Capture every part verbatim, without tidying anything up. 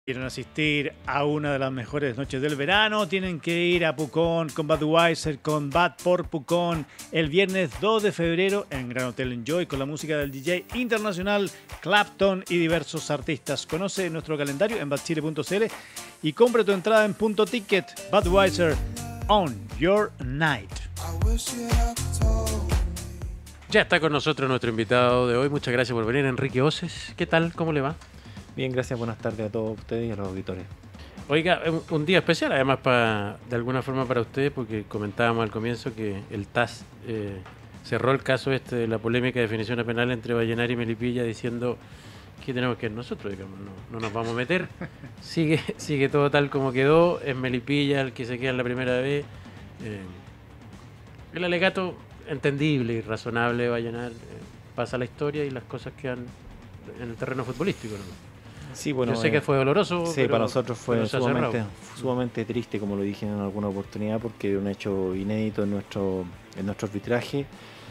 Quieren asistir a una de las mejores noches del verano, tienen que ir a Pucón con Budweiser, con Bad por Pucón, el viernes dos de febrero en Gran Hotel Enjoy con la música del D J internacional Clapton y diversos artistas. Conoce nuestro calendario en badchile punto c l y compre tu entrada en punto ticket. Budweiser, on your night. Ya está con nosotros nuestro invitado de hoy. Muchas gracias por venir, Enrique Oces. ¿Qué tal? ¿Cómo le va? Bien, gracias. Buenas tardes a todos ustedes y a los auditores. Oiga, un, un día especial, además, para, de alguna forma para ustedes, porque comentábamos al comienzo que el T A S eh, cerró el caso este de la polémica de definición penal entre Vallenar y Melipilla, diciendo que tenemos que ir nosotros, digamos, no, no nos vamos a meter. Sigue, sigue todo tal como quedó. Es Melipilla el que se queda en la primera vez. Eh, el alegato entendible y razonable de Vallenar eh, pasa a la historia y las cosas quedan en el terreno futbolístico, ¿no? Sí, bueno, yo sé eh, que fue doloroso. Sí, pero, para nosotros fue sumamente, mm. sumamente triste, como lo dije en alguna oportunidad, porque era un hecho inédito en nuestro, en nuestro arbitraje.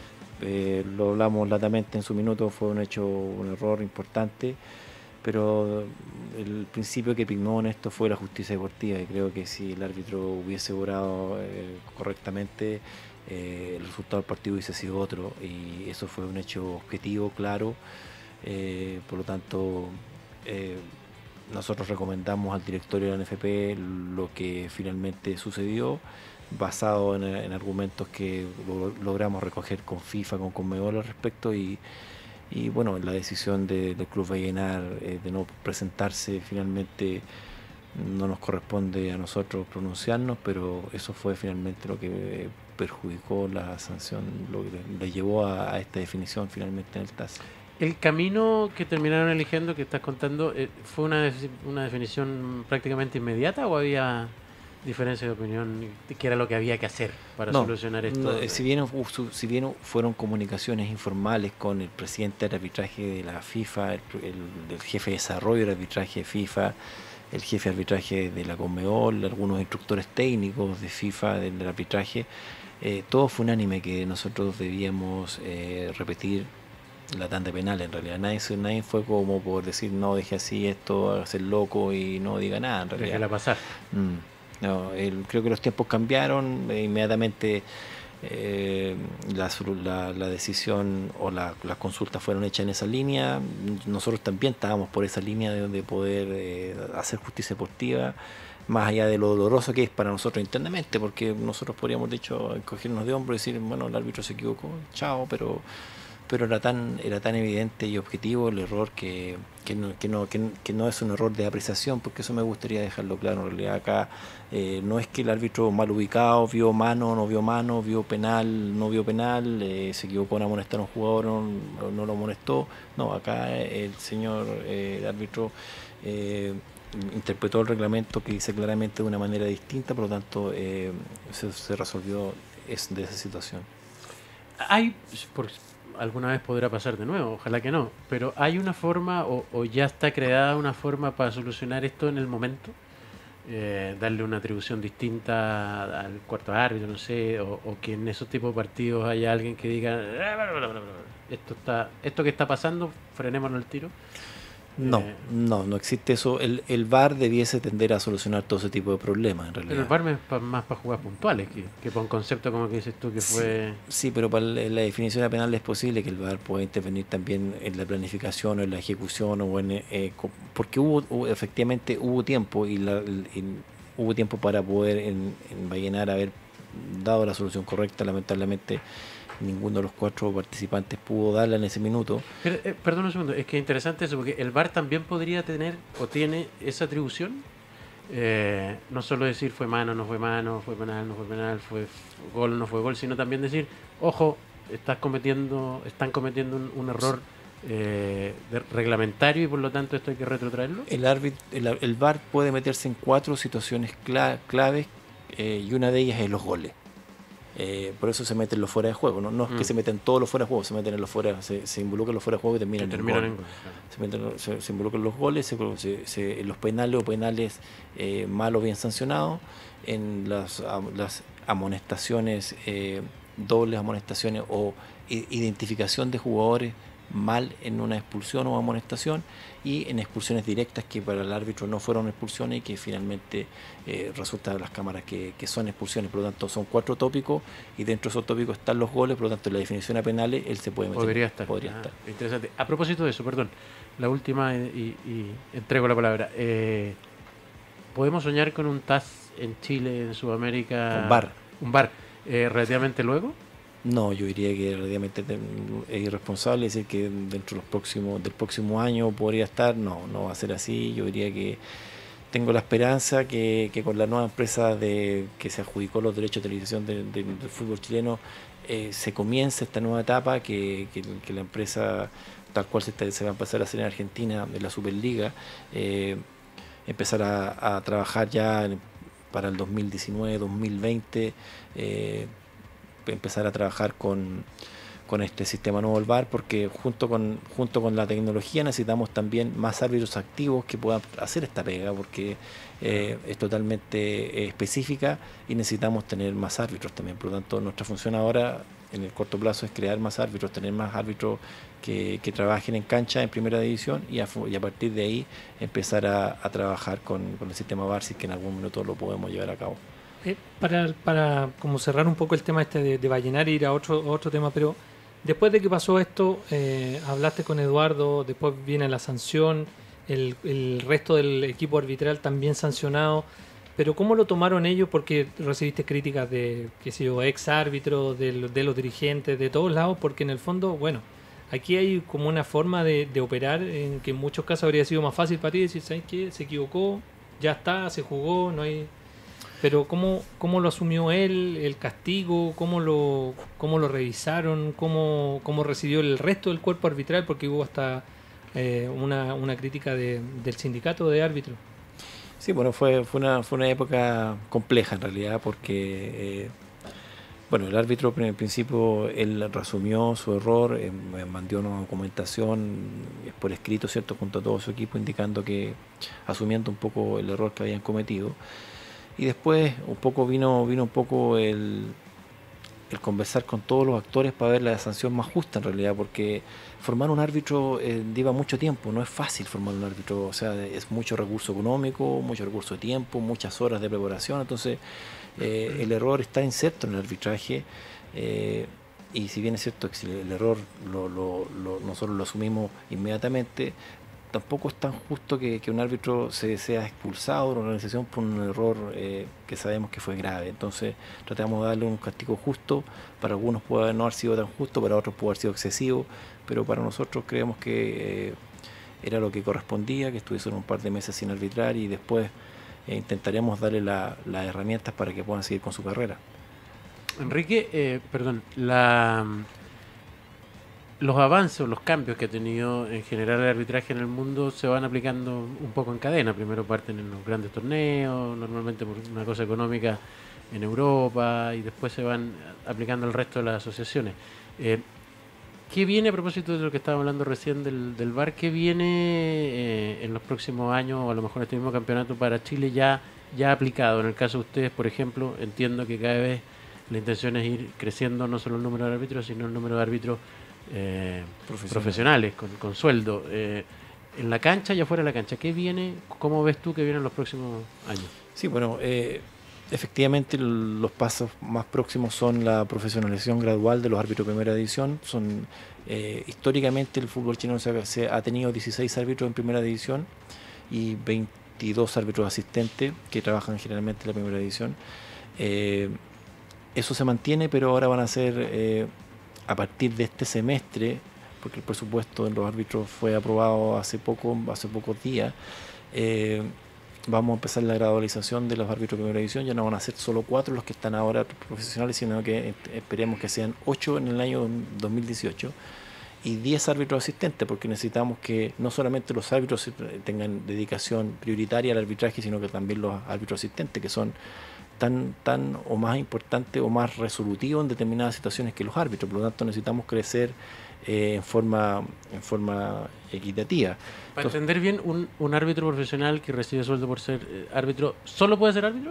Eh, lo hablamos latamente en su minuto, fue un hecho, un error importante, pero el principio que pignó en esto fue la justicia deportiva, y creo que si el árbitro hubiese obrado eh, correctamente, eh, el resultado del partido hubiese sido otro, y eso fue un hecho objetivo, claro. Eh, por lo tanto, eh, nosotros recomendamos al directorio de la N F P lo que finalmente sucedió, basado en, en argumentos que lo, logramos recoger con FIFA, con Conmebol al respecto, y, y bueno, la decisión de, del Club Vallenar eh, de no presentarse finalmente no nos corresponde a nosotros pronunciarnos, pero eso fue finalmente lo que perjudicó la sanción, lo que le llevó a, a esta definición finalmente en el T A S. ¿El camino que terminaron eligiendo, que estás contando, eh, fue una, una definición prácticamente inmediata o había diferencia de opinión, que era lo que había que hacer para no, solucionar esto? No, si, bien, si bien fueron comunicaciones informales con el presidente del arbitraje de la FIFA, el, el, el jefe de desarrollo del arbitraje de FIFA, el jefe de arbitraje de la Conmebol, algunos instructores técnicos de FIFA del, del arbitraje, eh, todo fue unánime que nosotros debíamos eh, repetir la tanda penal. En realidad nadie, nadie fue como por decir no, deje así esto, hacer loco y no diga nada en realidad. Déjala pasar. Mm, no, el, creo que los tiempos cambiaron, e inmediatamente eh, la, la, la decisión o la, las consultas fueron hechas en esa línea. Nosotros también estábamos por esa línea de, de poder eh, hacer justicia deportiva, más allá de lo doloroso que es para nosotros internamente, porque nosotros podríamos de hecho encogernos de hombro y decir, bueno, el árbitro se equivocó, chao, pero pero era tan era tan evidente y objetivo el error que, que, no, que, no, que, que no es un error de apreciación, porque eso me gustaría dejarlo claro. En realidad acá eh, no es que el árbitro mal ubicado vio mano, no vio mano, vio penal, no vio penal, eh, se equivocó en amonestar a un jugador, no, no lo amonestó. No, acá el señor eh, el árbitro eh, interpretó el reglamento que dice claramente de una manera distinta, por lo tanto eh, se, se resolvió es, de esa situación. Hay... Por... alguna vez podrá pasar de nuevo, ojalá que no, pero ¿hay una forma o, o ya está creada una forma para solucionar esto en el momento? Eh, darle una atribución distinta al cuarto árbitro, no sé, o, o que en esos tipos de partidos haya alguien que diga esto está esto que está pasando, frenémonos el tiro. No, eh, no, no existe eso. El, el V A R debiese tender a solucionar todo ese tipo de problemas, en realidad. Pero el V A R es pa, más para jugar puntuales que, que para un concepto como que dices tú que fue... Sí, sí, pero para la definición penal es posible que el V A R pueda intervenir también en la planificación o en la ejecución, o en eh, porque hubo, hubo efectivamente hubo tiempo y, la, y hubo tiempo para poder en, en Vallenar haber dado la solución correcta. Lamentablemente ninguno de los cuatro participantes pudo darla en ese minuto. Pero, eh, perdón un segundo, es que es interesante eso, porque el V A R también podría tener o tiene esa atribución, eh, no solo decir fue mano, no fue mano, fue penal, no fue penal, fue gol, no fue gol, sino también decir, ojo, estás cometiendo, están cometiendo un, un error eh, de, reglamentario y por lo tanto esto hay que retrotraerlo. El, árbitro, el, el V A R puede meterse en cuatro situaciones cla claves eh, y una de ellas es los goles. Eh, por eso se meten los fuera de juego, no, no es mm. que se meten todos los fuera de juego, se meten en los fuera, se, se involucran los fuera de juego y terminan, que en, terminan gol. en gol. Claro. Se, meten, se, se involucran los goles, se, se, se, los penales o penales eh, mal o bien sancionados, en las, las amonestaciones, eh, dobles amonestaciones o identificación de jugadores mal en una expulsión o amonestación, y en expulsiones directas que para el árbitro no fueron expulsiones y que finalmente eh, resulta de las cámaras que, que son expulsiones. Por lo tanto, son cuatro tópicos y dentro de esos tópicos están los goles. Por lo tanto, en la definición a penales él se puede meter. Podría estar. Podría ah, estar. Interesante. A propósito de eso, perdón, la última y, y entrego la palabra. Eh, ¿Podemos soñar con un T A S en Chile, en Sudamérica? Un V A R. Un V A R. Eh, ¿Relativamente luego? No, yo diría que relativamente es irresponsable decir que dentro de los próximos, del próximo año podría estar. No, no va a ser así. Yo diría que tengo la esperanza que, que con la nueva empresa de que se adjudicó los derechos de televisación de, de, del fútbol chileno eh, se comience esta nueva etapa, que, que, que la empresa tal cual se, está, se va a empezar a hacer en Argentina, de la Superliga, eh, empezar a, a trabajar ya en, para el dos mil diecinueve, dos mil veinte, eh, empezar a trabajar con, con este sistema nuevo del V A R, porque junto con, junto con la tecnología necesitamos también más árbitros activos que puedan hacer esta pega, porque eh, es totalmente eh, específica y necesitamos tener más árbitros también. Por lo tanto, nuestra función ahora en el corto plazo es crear más árbitros, tener más árbitros que, que trabajen en cancha en primera división y a, y a partir de ahí empezar a, a trabajar con, con el sistema V A R, si que en algún minuto lo podemos llevar a cabo. Eh, para, para como cerrar un poco el tema este de, de Vallenar y ir a otro, otro tema, pero después de que pasó esto, eh, hablaste con Eduardo, después viene la sanción, el, el resto del equipo arbitral también sancionado, pero ¿cómo lo tomaron ellos? Porque recibiste críticas de, qué sé yo, ex árbitros, de, de los dirigentes, de todos lados, porque en el fondo, bueno, aquí hay como una forma de, de operar en que en muchos casos habría sido más fácil para ti decir, ¿sabes qué? Se equivocó, ya está, se jugó, no hay... Pero ¿cómo, cómo lo asumió él, el castigo? ¿Cómo lo, cómo lo revisaron? ¿Cómo, cómo recibió el resto del cuerpo arbitral? Porque hubo hasta eh, una, una crítica de, del sindicato de árbitros. Sí, bueno, fue, fue, una, fue una época compleja en realidad, porque eh, bueno, el árbitro en el principio él resumió su error, eh, me mandó una documentación por escrito, ¿cierto?, junto a todo su equipo, indicando que, asumiendo un poco el error que habían cometido. Y después un poco vino, vino un poco el, el conversar con todos los actores para ver la sanción más justa en realidad, porque formar un árbitro eh, lleva mucho tiempo, no es fácil formar un árbitro, o sea, es mucho recurso económico, mucho recurso de tiempo, muchas horas de preparación, entonces eh, el error está inserto en el arbitraje, eh, y si bien es cierto que el error lo, lo, lo, nosotros lo asumimos inmediatamente, tampoco es tan justo que, que un árbitro se sea expulsado de una organización por un error eh, que sabemos que fue grave. Entonces tratamos de darle un castigo justo. Para algunos puede no haber sido tan justo, para otros puede haber sido excesivo, pero para nosotros creemos que eh, era lo que correspondía, que estuviesen un par de meses sin arbitrar y después eh, intentaremos darle la, las herramientas para que puedan seguir con su carrera. Enrique, eh, perdón, la... los avances, los cambios que ha tenido en general el arbitraje en el mundo se van aplicando un poco en cadena. Primero parten en los grandes torneos, normalmente por una cosa económica en Europa, y después se van aplicando al resto de las asociaciones. Eh, ¿Qué viene, a propósito de lo que estábamos hablando recién del, del V A R, qué viene eh, en los próximos años, o a lo mejor este mismo campeonato para Chile ya, ya aplicado? En el caso de ustedes, por ejemplo, entiendo que cada vez la intención es ir creciendo no solo el número de árbitros, sino el número de árbitros Eh, Profesional. profesionales, con, con sueldo, eh, en la cancha y afuera de la cancha. ¿Qué viene? ¿Cómo ves tú que viene en los próximos años? Sí, bueno, eh, efectivamente los pasos más próximos son la profesionalización gradual de los árbitros de primera división. Son eh, históricamente el fútbol chileno se, se ha tenido dieciséis árbitros en primera división y veintidós árbitros asistentes que trabajan generalmente en la primera división. Eh, eso se mantiene, pero ahora van a ser eh, a partir de este semestre, porque el presupuesto de los árbitros fue aprobado hace poco, hace pocos días, eh, vamos a empezar la gradualización de los árbitros de primera división. Ya no van a ser solo cuatro los que están ahora profesionales, sino que esperemos que sean ocho en el año dos mil dieciocho y diez árbitros asistentes, porque necesitamos que no solamente los árbitros tengan dedicación prioritaria al arbitraje, sino que también los árbitros asistentes, que son tan, tan o más importante o más resolutivo en determinadas situaciones que los árbitros. Por lo tanto, necesitamos crecer eh, en forma en forma equitativa. Para Entonces, entender bien, un, un árbitro profesional que recibe sueldo por ser eh, árbitro, ¿solo puede ser árbitro?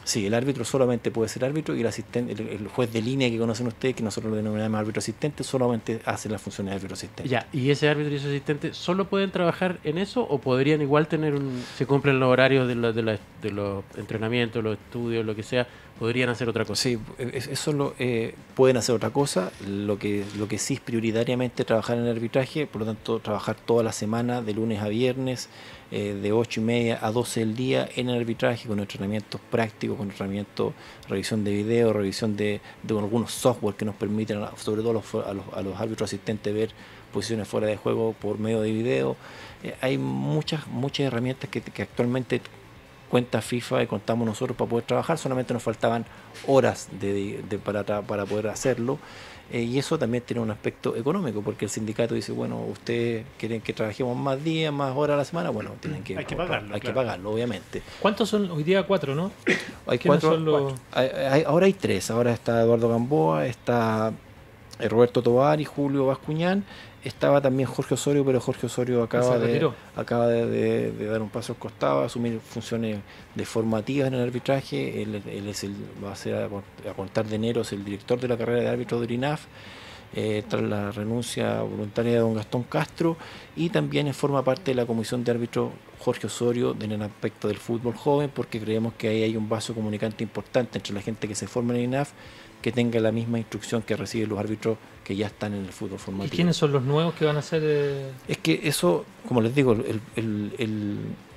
Sí, el árbitro solamente puede ser árbitro y el asistente, el, el juez de línea que conocen ustedes, que nosotros lo denominamos árbitro asistente, solamente hace las funciones de árbitro asistente. Ya, ¿y ese árbitro y ese asistente solo pueden trabajar en eso o podrían igual tener un... se cumplen los horarios de, la, de, la, de los entrenamientos, los estudios, lo que sea, podrían hacer otra cosa? Sí, eso lo, eh, pueden hacer otra cosa, lo que, lo que sí es prioritariamente trabajar en el arbitraje, por lo tanto trabajar toda la semana, de lunes a viernes, eh, de ocho y media a doce del día en el arbitraje, con entrenamientos prácticos, con entrenamiento, revisión de video, revisión de, de algunos software que nos permiten, sobre todo a los, a los, a los árbitros asistentes, ver posiciones fuera de juego por medio de video. Eh, hay muchas, muchas herramientas que, que actualmente cuenta FIFA y contamos nosotros para poder trabajar, solamente nos faltaban horas de, de, para, para poder hacerlo. Eh, y eso también tiene un aspecto económico, porque el sindicato dice, bueno, ustedes quieren que trabajemos más días, más horas a la semana, bueno, tienen que, hay que pagarlo, hay claro. que pagarlo, obviamente. ¿Cuántos son hoy día? Cuatro, ¿no? Hay ¿Quiénes cuatro, son los- cuatro. Hay, hay, ahora hay tres, ahora está Eduardo Gamboa, está eh, Roberto Tovar y Julio Bascuñán, estaba también Jorge Osorio, pero Jorge Osorio acaba, Se de, retiró. acaba de, de, de dar un paso al costado, asumir funciones de formativas en el arbitraje. Él, él es el, va a ser a, a contar de enero, es el director de la carrera de árbitro de I N A F, eh, tras la renuncia voluntaria de don Gastón Castro, y también forma parte de la comisión de árbitro Jorge Osorio en el aspecto del fútbol joven, porque creemos que ahí hay un vaso comunicante importante entre la gente que se forma en el I N A F, que tenga la misma instrucción que reciben los árbitros que ya están en el fútbol ¿Y formativo. quiénes son los nuevos que van a ser? Eh... Es que eso, como les digo, el, el, el,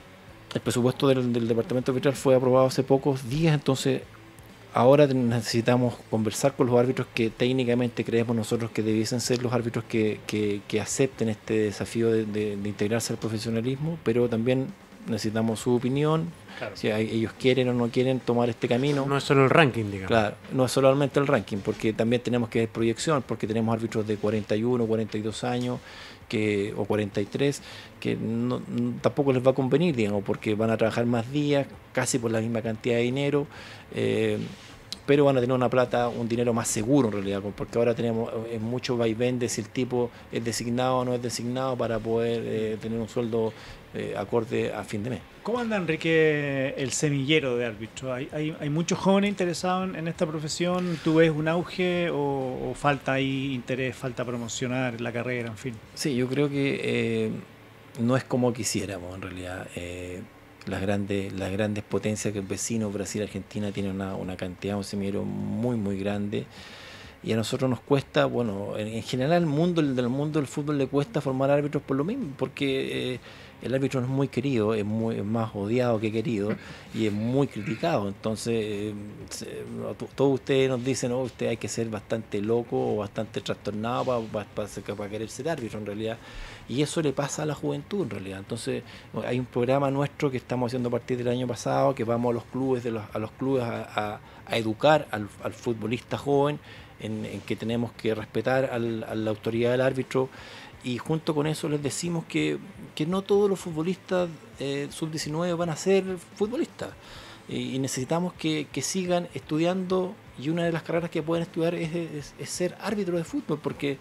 el presupuesto del, del departamento arbitral fue aprobado hace pocos días, entonces ahora necesitamos conversar con los árbitros que técnicamente creemos nosotros que debiesen ser los árbitros que, que, que acepten este desafío de, de, de integrarse al profesionalismo, pero también necesitamos su opinión, Claro. si hay, ellos quieren o no quieren tomar este camino. No es solo el ranking, digamos. Claro, no es solamente el ranking, porque también tenemos que ver proyección, porque tenemos árbitros de cuarenta y uno, cuarenta y dos años que, o cuarenta y tres, que no, no, tampoco les va a convenir, digamos, porque van a trabajar más días, casi por la misma cantidad de dinero, eh, pero van a tener una plata, un dinero más seguro en realidad, porque ahora tenemos eh, mucho vaivén de si el tipo es designado o no es designado para poder eh, tener un sueldo eh, acorde a fin de mes. ¿Cómo anda, Enrique, el semillero de árbitro? ¿Hay, hay, hay muchos jóvenes interesados en, en esta profesión? ¿Tú ves un auge o, o falta ahí interés, falta promocionar la carrera, en fin? Sí, yo creo que eh, no es como quisiéramos en realidad. Eh, las grandes las grandes potencias que el vecino Brasil, Argentina, tienen una, una cantidad, un semillero muy, muy grande. Y a nosotros nos cuesta, bueno, en, en general al mundo, el del mundo del fútbol le cuesta formar árbitros por lo mismo, porque eh, el árbitro no es muy querido, es, muy, es más odiado que querido y es muy criticado. Entonces, eh, se, todos ustedes nos dicen, no, usted hay que ser bastante loco o bastante trastornado para, para, para, para querer ser árbitro en realidad. Y eso le pasa a la juventud en realidad. Entonces, hay un programa nuestro que estamos haciendo a partir del año pasado, que vamos a los clubes, de los, a los clubes a, a, a educar al, al futbolista joven, En, en que tenemos que respetar al, a la autoridad del árbitro, y junto con eso les decimos que, que no todos los futbolistas eh, sub diecinueve van a ser futbolistas, y, y necesitamos que, que sigan estudiando, y una de las carreras que pueden estudiar es, es, es ser árbitro de fútbol, porque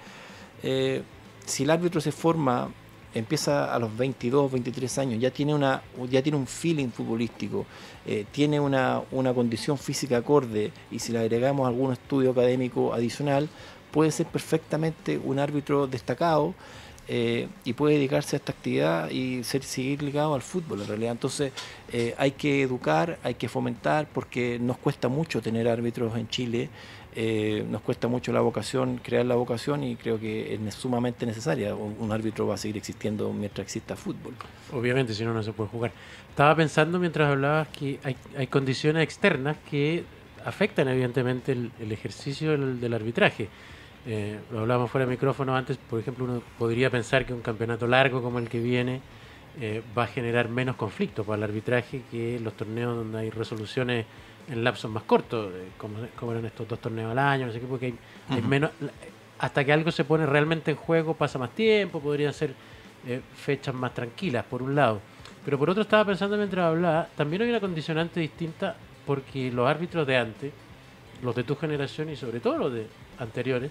eh, si el árbitro se forma, empieza a los veintidós, veintitrés años, ya tiene una ya tiene un feeling futbolístico, eh, tiene una, una condición física acorde, y si le agregamos algún estudio académico adicional, puede ser perfectamente un árbitro destacado, eh, y puede dedicarse a esta actividad y ser, seguir ligado al fútbol en realidad. Entonces eh, hay que educar, hay que fomentar, porque nos cuesta mucho tener árbitros en Chile. Eh, nos cuesta mucho la vocación, crear la vocación, y creo que es sumamente necesaria. Un, un árbitro va a seguir existiendo mientras exista fútbol. Obviamente, si no, no se puede jugar. Estaba pensando mientras hablabas que hay, hay condiciones externas que afectan evidentemente el, el ejercicio del, del arbitraje. Eh, lo hablábamos fuera de micrófono antes. Por ejemplo, uno podría pensar que un campeonato largo como el que viene eh, va a generar menos conflictos para el arbitraje que los torneos donde hay resoluciones en lapsos más cortos, eh, como, como eran estos dos torneos al año, no sé qué, porque hay, uh-huh. hay menos, hasta que algo se pone realmente en juego pasa más tiempo, podrían ser eh, fechas más tranquilas, por un lado. Pero por otro, estaba pensando mientras hablaba, también hay una condicionante distinta, porque los árbitros de antes, los de tu generación y sobre todo los de anteriores,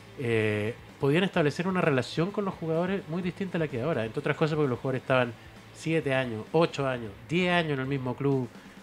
eh, podían establecer una relación con los jugadores muy distinta a la que ahora, entre otras cosas porque los jugadores estaban siete años, ocho años, diez años en el mismo club,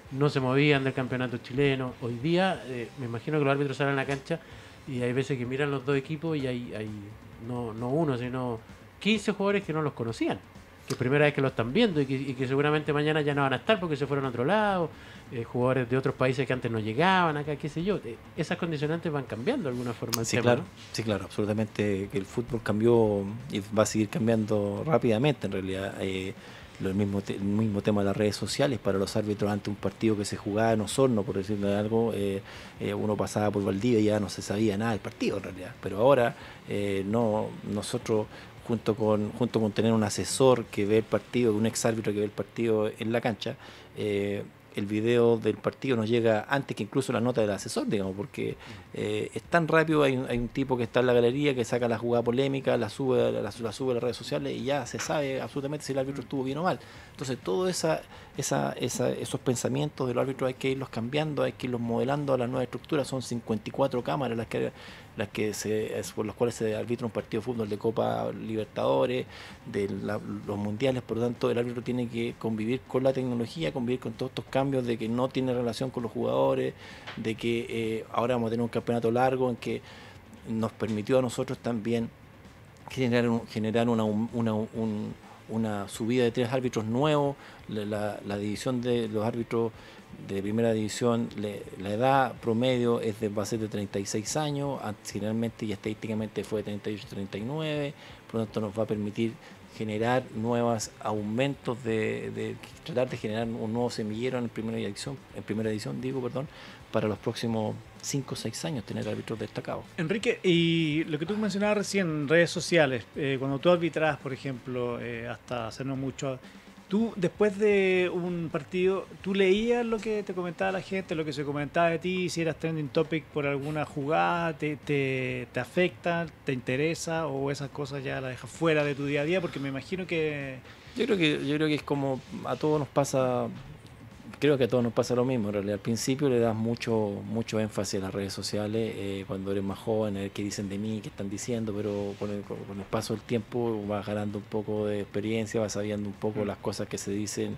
no se movían del campeonato chileno. Hoy día eh, me imagino que los árbitros salen a la cancha y hay veces que miran los dos equipos y hay, hay no, no uno, sino quince jugadores que no los conocían, que es primera vez que lo están viendo y que, y que seguramente mañana ya no van a estar porque se fueron a otro lado, eh, jugadores de otros países que antes no llegaban acá, qué sé yo. Eh, esas condicionantes van cambiando de alguna forma. El Sí, tema, claro, ¿no? sí, claro, absolutamente que el fútbol cambió y va a seguir cambiando rápidamente en realidad. Eh, lo mismo, te- el mismo tema de las redes sociales para los árbitros ante un partido que se jugaba en Osorno, por decirlo algo, eh, eh, uno pasaba por Valdivia y ya no se sabía nada del partido en realidad. Pero ahora eh, no, nosotros junto con junto con tener un asesor que ve el partido, un ex árbitro que ve el partido en la cancha, eh, el video del partido nos llega antes que incluso la nota del asesor, digamos, porque eh, es tan rápido, hay, un- hay un tipo que está en la galería que saca la jugada polémica, la sube, la, la sube a las redes sociales y ya se sabe absolutamente si el árbitro estuvo bien o mal. Entonces, todos esa, esa, esa, esos pensamientos del árbitro hay que irlos cambiando, hay que irlos modelando a la nueva estructura. Son cincuenta y cuatro cámaras las que las que se, es por las cuales se arbitra un partido de fútbol de Copa Libertadores, de la- los mundiales. Por lo tanto, el árbitro tiene que convivir con la tecnología, convivir con todos estos cambios de que no tiene relación con los jugadores, de que eh, ahora vamos a tener un campeonato largo en que nos permitió a nosotros también generar, un- generar una, un- una, un- una subida de tres árbitros nuevos. La, la- la división de los árbitros de primera división, le- la edad promedio es de, va a ser de treinta y seis años, antes, generalmente y estadísticamente fue de treinta y ocho, treinta y nueve, por lo tanto nos va a permitir generar nuevos aumentos de, de tratar de generar un nuevo semillero en primera edición, en primera edición digo, perdón, para los próximos cinco o seis años tener árbitros destacados. Enrique, y lo que tú mencionabas recién, redes sociales, eh, cuando tú arbitras, por ejemplo, eh, hasta hace no mucho, tú después de un partido, ¿tú leías lo que te comentaba la gente, lo que se comentaba de ti, si eras trending topic por alguna jugada, te, te, te afecta, te interesa o esas cosas ya las dejas fuera de tu día a día? Porque me imagino que... Yo creo que yo creo que es como a todos nos pasa, creo que a todos nos pasa lo mismo. En realidad, al principio le das mucho mucho énfasis a las redes sociales, eh, cuando eres más joven, a ver qué dicen de mí, qué están diciendo, pero con el, con el paso del tiempo vas ganando un poco de experiencia, vas sabiendo un poco las cosas que se dicen,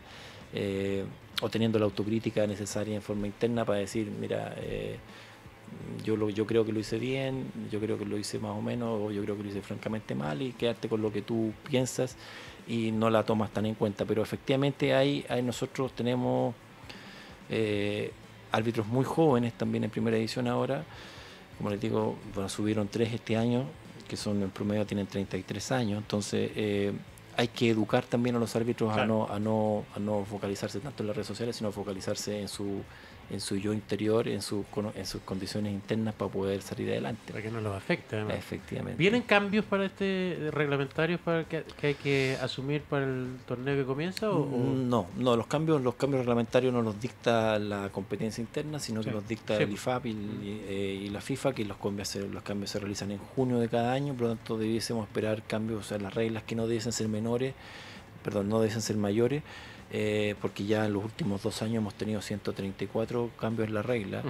eh, o teniendo la autocrítica necesaria en forma interna para decir, mira, eh, yo lo, yo creo que lo hice bien, yo creo que lo hice más o menos, o yo creo que lo hice francamente mal, y quedarte con lo que tú piensas y no la tomas tan en cuenta. Pero efectivamente hay, hay nosotros tenemos eh, árbitros muy jóvenes también en primera edición ahora, como les digo, bueno, subieron tres este año, que son en promedio tienen treinta y tres años, entonces eh, hay que educar también a los árbitros, claro, a no, a no, a no focalizarse tanto en las redes sociales, sino focalizarse en su en su yo interior, en, su, en sus condiciones internas para poder salir adelante. Para que no los afecte, además. Efectivamente. ¿Vienen cambios para este reglamentarios para que, que hay que asumir para el torneo que comienza? O, o? No, no, los cambios, los cambios reglamentarios no los dicta la competencia interna, sino sí, que los dicta sí, el I F A P y, eh, y la FIFA, que los cambios, se, los cambios se realizan en junio de cada año, por lo tanto debiésemos esperar cambios, o sea, las reglas que no debiesen ser menores, perdón, no debiesen ser mayores. Eh, porque ya en los últimos dos años hemos tenido ciento treinta y cuatro cambios en la regla,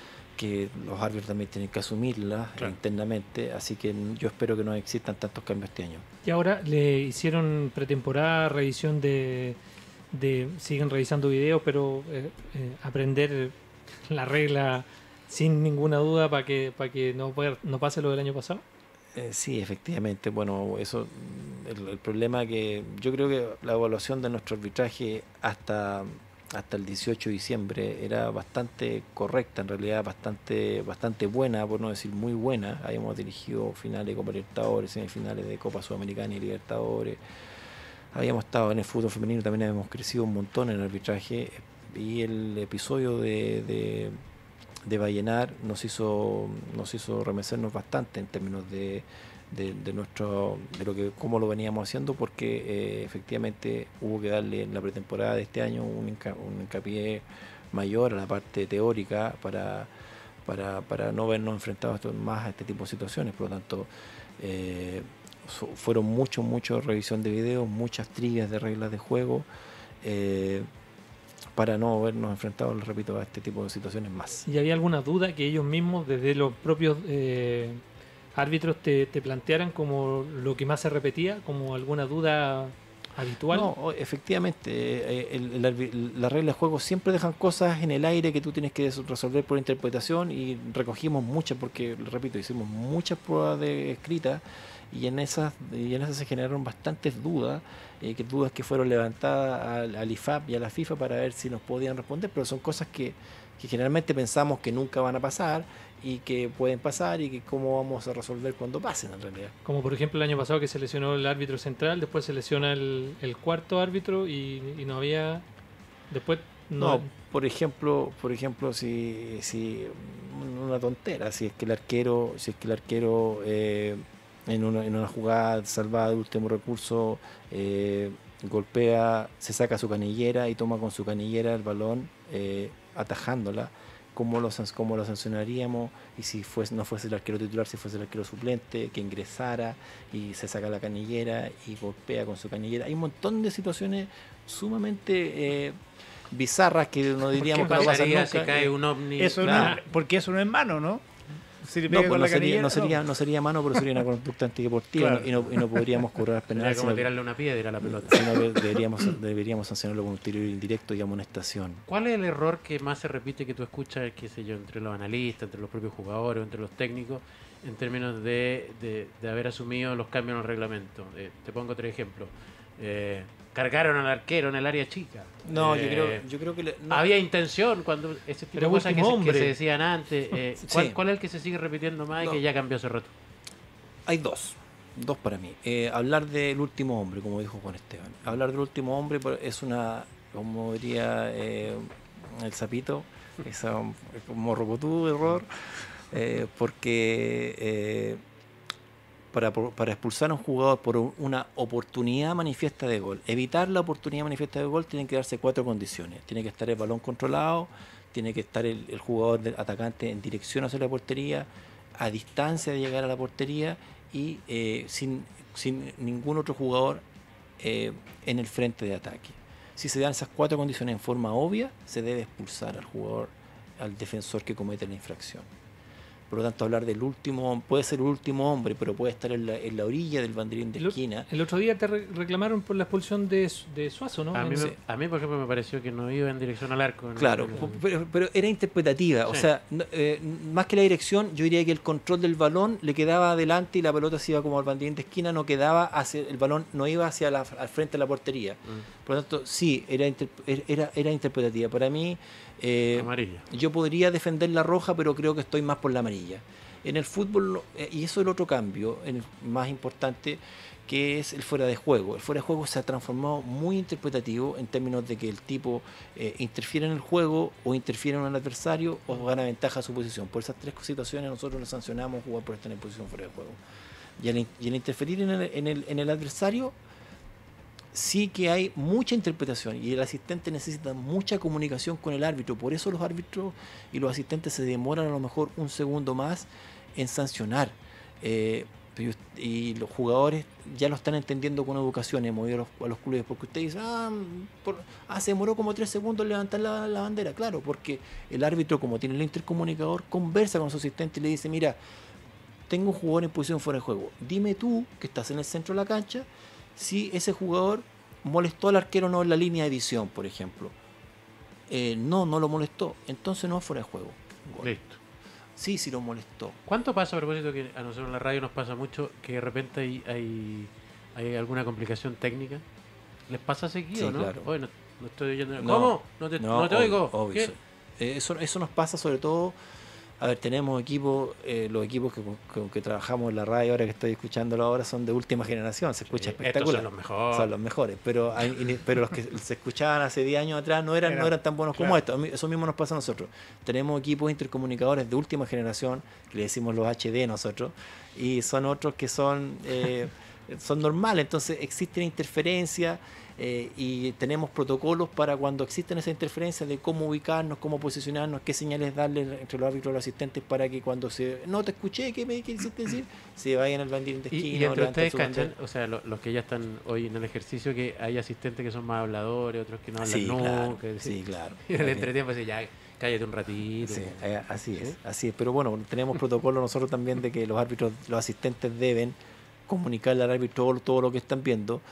que los árbitros también tienen que asumirlas, claro, internamente, así que yo espero que no existan tantos cambios este año. Y ahora le hicieron pretemporada, revisión de, de siguen revisando videos, pero eh, eh, aprender la regla sin ninguna duda para que para que no, no pase lo del año pasado. Eh, sí, efectivamente. Bueno, eso, el, el problema que yo creo que la evaluación de nuestro arbitraje hasta hasta el dieciocho de diciembre era bastante correcta, en realidad bastante bastante buena, por no decir muy buena. Habíamos dirigido finales de Copa Libertadores, semifinales de Copa Sudamericana y Libertadores. Habíamos estado en el fútbol femenino, también habíamos crecido un montón en el arbitraje, y el episodio de, de de Vallenar nos hizo nos hizo remecernos bastante en términos de, de, de nuestro de lo que cómo lo veníamos haciendo, porque eh, efectivamente hubo que darle en la pretemporada de este año un, hinca, un hincapié mayor a la parte teórica para para, para no vernos enfrentados más a este tipo de situaciones. Por lo tanto, eh, fueron mucho mucho revisión de videos, muchas trivias de reglas de juego, eh, para no vernos enfrentados, les repito, a este tipo de situaciones más. ¿Y había alguna duda que ellos mismos, desde los propios eh, árbitros, te, te plantearan como lo que más se repetía? ¿Como alguna duda habitual. No, efectivamente, eh, el, el, las reglas de juego siempre dejan cosas en el aire que tú tienes que resolver por interpretación, y recogimos muchas, porque, repito, hicimos muchas pruebas de escritas, y en esas y en esas se generaron bastantes dudas, eh, que dudas que fueron levantadas al, al I F A P y a la FIFA para ver si nos podían responder, pero son cosas que, que generalmente pensamos que nunca van a pasar, y que pueden pasar, y que cómo vamos a resolver cuando pasen en realidad. Como por ejemplo el año pasado que se lesionó el árbitro central, después se lesiona el, el cuarto árbitro y, y no había... Después no... No, por ejemplo, por ejemplo, si, si una tontera, si es que el arquero, si es que el arquero eh, en, una, en una jugada salvada de último recurso eh, golpea, se saca su canillera y toma con su canillera el balón eh, atajándola, ¿cómo lo, cómo lo sancionaríamos? Y si fuese, no fuese el arquero titular, si fuese el arquero suplente, que ingresara y se saca la canillera y golpea con su canillera. Hay un montón de situaciones sumamente eh, bizarras que no diríamos que no pasan nunca. Si cae un ovni? Eso Claro. no, porque eso no es mano, ¿no? Si le No, pega pues con no, la sería, canillera, no, sería, no sería mano, pero sería una conducta antideportiva. Claro. y, no, y no podríamos cobrar penal, Sería como sino, tirarle una piedra a la pelota. sino que deberíamos, deberíamos sancionarlo con un tiro indirecto y amonestación. ¿Cuál es el error que más se repite que tú escuchas, qué sé yo, entre los analistas, entre los propios jugadores, entre los técnicos, en términos de, de, de haber asumido los cambios en el reglamento? Eh, te pongo tres ejemplos. Eh, cargaron al arquero en el área chica. No, Eh, yo creo, yo creo que... le- no. Había intención cuando ese tipo Pero de cosas que último se, que hombre. se decían antes. Eh, ¿cuál, Sí. ¿Cuál es el que se sigue repitiendo más y No. que ya cambió hace rato? Hay dos, dos para mí. Eh, hablar del último hombre, como dijo Juan Esteban. Hablar del último hombre es una, como diría eh, el sapito, es un morrocotú error, eh, porque eh, para, para expulsar a un jugador por una oportunidad manifiesta de gol, evitar la oportunidad manifiesta de gol, tienen que darse cuatro condiciones. Tiene que estar el balón controlado, tiene que estar el, el jugador del atacante en dirección hacia la portería, a distancia de llegar a la portería, y eh, sin, sin ningún otro jugador eh, en el frente de ataque. Si se dan esas cuatro condiciones en forma obvia, se debe expulsar al jugador, al defensor que comete la infracción. Por lo tanto, hablar del último, puede ser el último hombre, pero puede estar en la, en la orilla del banderín de El, esquina. el otro día te re- reclamaron por la expulsión de, de Suazo, ¿no? A mí, En- me- a mí, por ejemplo, me pareció que no iba en dirección al arco. ¿no? Claro, En- pero, pero era interpretativa, o Sí. sea, no- eh, más que la dirección, yo diría que el control del balón le quedaba adelante y la pelota se iba como al banderín de esquina, no quedaba hacia, el balón no iba hacia la, al frente de la portería. Mm. Por lo tanto, sí, era, inter- era, era interpretativa. Para mí, eh, Amarilla. yo podría defender la roja, pero creo que estoy más por la amarilla. En el fútbol, eh, y eso es el otro cambio, el más importante, que es el fuera de juego. El fuera de juego se ha transformado muy interpretativo en términos de que el tipo eh, interfiere en el juego, o interfiere en un adversario, o gana ventaja a su posición. Por esas tres situaciones nosotros le sancionamos jugar por estar en posición fuera de juego. Y al, y al interferir en el, en, el, en el adversario, sí que hay mucha interpretación, y el asistente necesita mucha comunicación con el árbitro. Por eso los árbitros y los asistentes se demoran a lo mejor un segundo más en sancionar. Eh, y los jugadores ya lo están entendiendo con educación. Hemos ido a los, a los clubes, porque usted dice, ah, por, ah, se demoró como tres segundos en levantar la, la bandera. Claro, porque el árbitro, como tiene el intercomunicador, conversa con su asistente y le dice, mira, tengo un jugador en posición fuera de juego, dime tú, que estás en el centro de la cancha, si ese jugador molestó al arquero o no en la línea de visión, por ejemplo. Eh, no, no lo molestó, entonces no es fuera de juego. Gol. Listo. Sí, sí lo molestó. ¿Cuánto pasa, a propósito, que a nosotros en la radio nos pasa mucho, que de repente hay, hay, hay alguna complicación técnica? ¿Les pasa seguido, Sí, no? claro. Oye, no, no estoy oyendo. No. ¿Cómo? No te, no te obvio, oigo. obvio, ¿Qué? eso, eh, eso, eso nos pasa sobre todo. A ver, tenemos equipos, eh, los equipos que, con que trabajamos en la radio, ahora que estoy escuchándolo ahora, son de última generación, se escucha Sí, estos espectacular. son los mejores. Son los mejores, pero, hay- pero los que se escuchaban hace diez años atrás no eran, Era- no eran tan buenos como claro. estos. A mí- Eso mismo nos pasa a nosotros. Tenemos equipos intercomunicadores de última generación, que le decimos los H D nosotros, y son otros que son, eh, son normales, entonces existen interferencias. Eh, y tenemos protocolos para cuando existen esas interferencias de cómo ubicarnos, cómo posicionarnos, qué señales darle entre los árbitros y los asistentes para que cuando se no te escuché, ¿qué me quisiste decir? Se vayan al banderín de Y, esquina. y o entre levanten ustedes su cachan, bandera. o sea, lo- los que ya están hoy en el ejercicio, que hay asistentes que son más habladores, otros que no hablan Sí, nunca. claro, que- sí, claro. Y en el entretiempo dice, ya, cállate un ratito. Sí, eh, así es, ¿Sí? así es. Pero bueno, tenemos protocolo nosotros también de que los árbitros, los asistentes deben comunicarle al árbitro todo, todo lo que están viendo.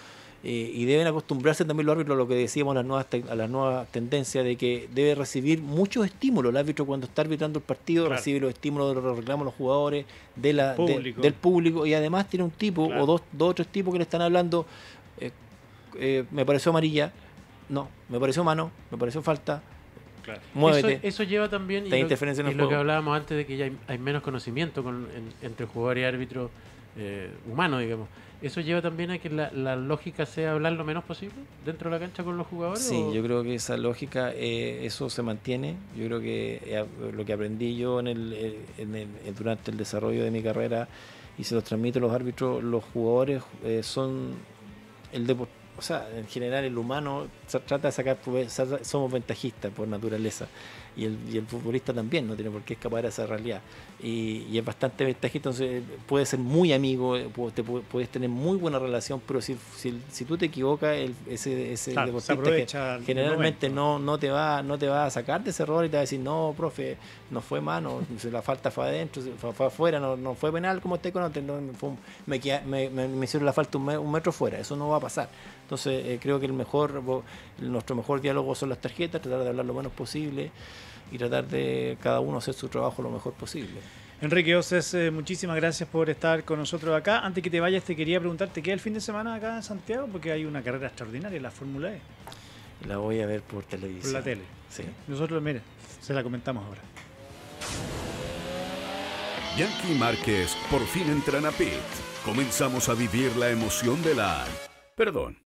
Eh, y deben acostumbrarse también los árbitros a lo que decíamos, a las nuevas, te- a las nuevas tendencias de que debe recibir muchos estímulos. El árbitro cuando está arbitrando el partido Claro. recibe los estímulos de los reclamos de los jugadores, de la, de- Público. del público, y además tiene un tipo Claro. o dos, dos o tres tipos que le están hablando, eh, eh, me pareció amarilla, no, me pareció mano, me pareció falta, Claro. muévete. Eso, eso lleva también, y Está lo, interferencia en y el lo que juego. hablábamos antes de que ya hay, hay menos conocimiento con, en- entre jugador y árbitro eh, humano, digamos. ¿Eso lleva también a que la, la lógica sea hablar lo menos posible dentro de la cancha con los jugadores? Sí, o- yo creo que esa lógica, eh, eso se mantiene. Yo creo que eh, lo que aprendí yo en el, eh, en el- eh, durante el desarrollo de mi carrera y se los transmito a los árbitros, los jugadores eh, son el deporte. O sea, en general el humano sa- trata de sacar, prove- sa- somos ventajistas por naturaleza, y el, y el futbolista también no tiene por qué escapar a esa realidad, y, y es bastante ventajista, entonces puede ser muy amigo, eh, pu- te pu- puedes tener muy buena relación, pero si, si, si tú te equivocas, el, ese, ese Claro, se deportista que aprovecha el generalmente momento. no, no te va no te va a sacar de ese error y te va a decir, no, profe, no fue mano, si la falta fue adentro, si fue, fue afuera, no, no fue penal como usted conoce, no, fue un- me, queda- me, me- me hicieron la falta un, me- un metro fuera, eso no va a pasar. Entonces eh, creo que el mejor vo- nuestro mejor diálogo son las tarjetas, tratar de hablar lo menos posible y tratar de cada uno hacer su trabajo lo mejor posible. Enrique Oces, eh, muchísimas gracias por estar con nosotros acá. Antes que te vayas, te quería preguntarte, ¿qué es el fin de semana acá en Santiago? Porque hay una carrera extraordinaria, la Fórmula E, La voy a ver por televisión. por la tele. Sí. Nosotros, mire, se la comentamos ahora. Bianchi y Márquez por fin entran a pit. Comenzamos a vivir la emoción de la... Perdón,